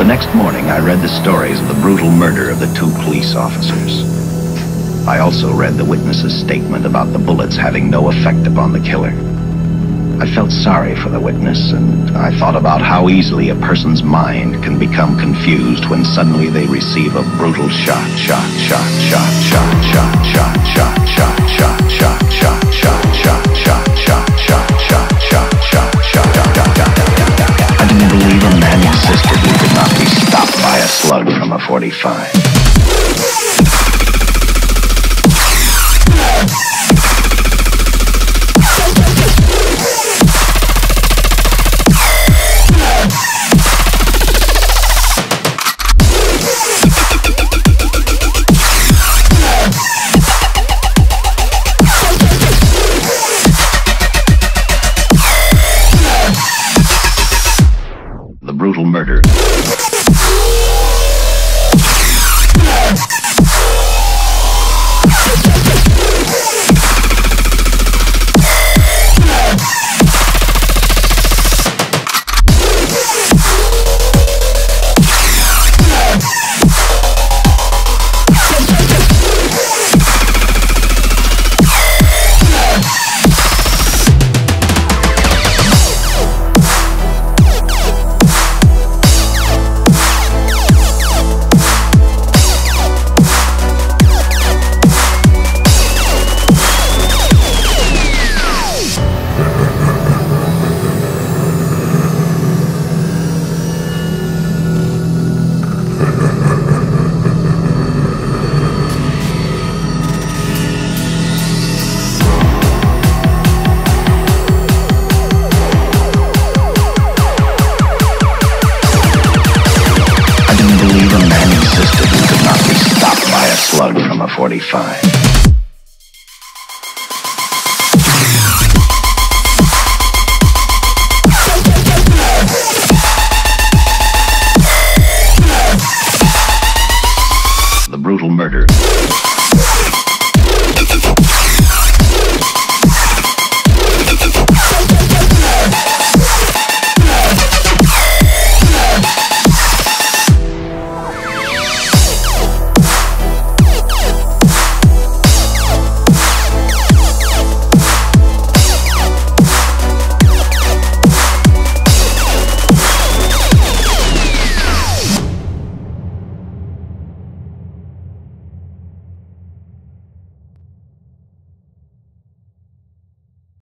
next morning, I read the stories of the brutal murder of the two police officers. I also read the witness's statement about the bullets having no effect upon the killer. I felt sorry for the witness, and I thought about how easily a person's mind can become confused when suddenly they receive a brutal shot. I didn't believe a man existed who could not be stopped by a slug from a .45. The brutal murder. Slug from a .45. The brutal murder.